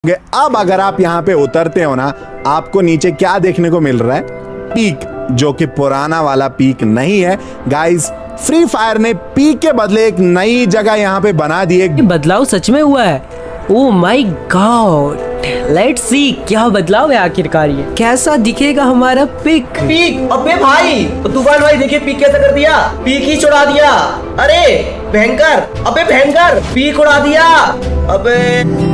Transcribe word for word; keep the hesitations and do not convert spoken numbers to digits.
अब अगर आप यहाँ पे उतरते हो ना, आपको नीचे क्या देखने को मिल रहा है? पीक, जो कि पुराना वाला पीक नहीं है गाइस। फ्री फायर ने पीक के बदले एक नई जगह यहाँ पे बना दी है। बदलाव सच में हुआ है। Oh my God, let's see क्या बदलाव है आखिरकार, ये कैसा दिखेगा हमारा पिक। पीक, अबे भाई तूफान भाई देखिए पीक कैसा कर दिया, पीक ही चुरा दिया। अरे भयंकर, अबे भयंकर, पीक उड़ा दिया। अबे